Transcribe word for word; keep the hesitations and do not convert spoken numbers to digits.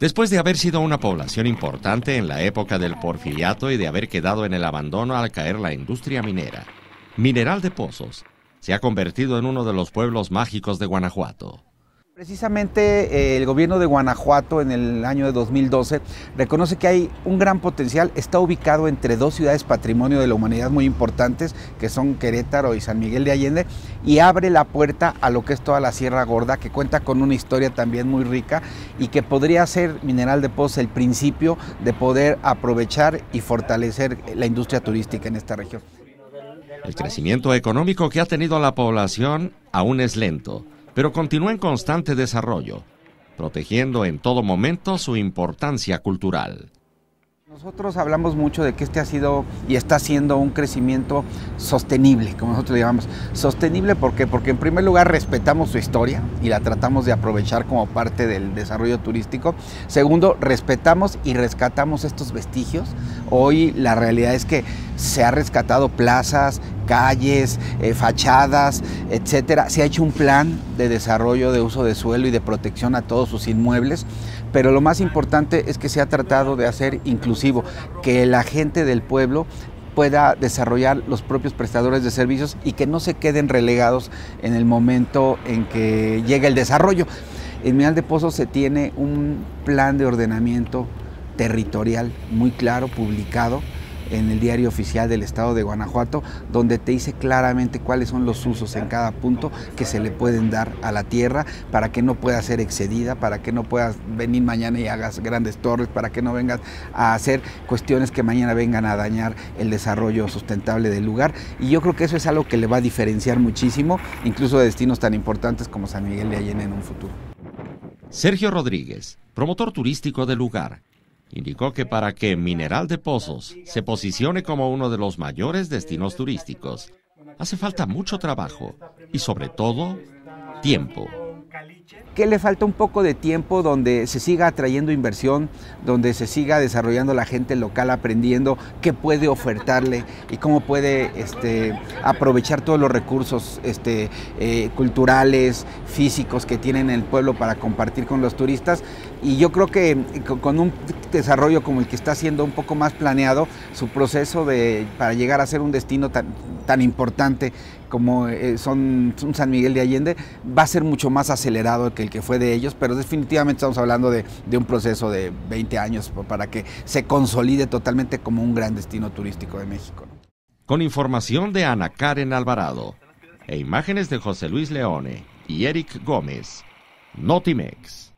Después de haber sido una población importante en la época del Porfiriato y de haber quedado en el abandono al caer la industria minera, Mineral de Pozos se ha convertido en uno de los pueblos mágicos de Guanajuato. Precisamente eh, el gobierno de Guanajuato en el año de dos mil doce reconoce que hay un gran potencial, está ubicado entre dos ciudades patrimonio de la humanidad muy importantes, que son Querétaro y San Miguel de Allende, y abre la puerta a lo que es toda la Sierra Gorda, que cuenta con una historia también muy rica y que podría ser Mineral de Pozos el principio de poder aprovechar y fortalecer la industria turística en esta región. El crecimiento económico que ha tenido la población aún es lento, pero continúa en constante desarrollo, protegiendo en todo momento su importancia cultural. Nosotros hablamos mucho de que este ha sido y está siendo un crecimiento sostenible, como nosotros le llamamos. Sostenible ¿por qué? Porque en primer lugar respetamos su historia y la tratamos de aprovechar como parte del desarrollo turístico. Segundo, respetamos y rescatamos estos vestigios. Hoy la realidad es que se ha rescatado plazas, calles, eh, fachadas, etcétera. Se ha hecho un plan de desarrollo de uso de suelo y de protección a todos sus inmuebles, pero lo más importante es que se ha tratado de hacer inclusivo, que la gente del pueblo pueda desarrollar los propios prestadores de servicios y que no se queden relegados en el momento en que llega el desarrollo. En Mineral de Pozos se tiene un plan de ordenamiento territorial muy claro, publicado en el Diario Oficial del Estado de Guanajuato, donde te dice claramente cuáles son los usos en cada punto que se le pueden dar a la tierra para que no pueda ser excedida, para que no puedas venir mañana y hagas grandes torres, para que no vengas a hacer cuestiones que mañana vengan a dañar el desarrollo sustentable del lugar. Y yo creo que eso es algo que le va a diferenciar muchísimo, incluso de destinos tan importantes como San Miguel de Allende en un futuro. Sergio Rodríguez, promotor turístico del lugar, indicó que para que Mineral de Pozos se posicione como uno de los mayores destinos turísticos, hace falta mucho trabajo y sobre todo, tiempo. Que le falta un poco de tiempo donde se siga atrayendo inversión, donde se siga desarrollando la gente local, aprendiendo qué puede ofertarle y cómo puede este, aprovechar todos los recursos este, eh, culturales, físicos que tienen el pueblo para compartir con los turistas. Y yo creo que con un desarrollo como el que está haciendo un poco más planeado, su proceso de, para llegar a ser un destino tan, tan importante como son, son San Miguel de Allende, va a ser mucho más acelerado que el que fue de ellos, pero definitivamente estamos hablando de, de un proceso de veinte años para que se consolide totalmente como un gran destino turístico de México. Con información de Ana Karen Alvarado e imágenes de José Luis Leone y Eric Gómez, Notimex.